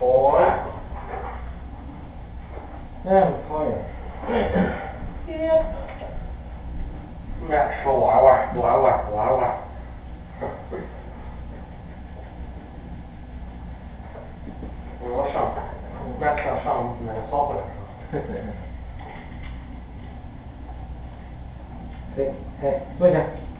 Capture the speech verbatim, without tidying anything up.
好呀。嗯，好呀。来，说玩玩，玩玩，玩玩。我上，俺上上那个扫回来是吧？哎哎，坐下。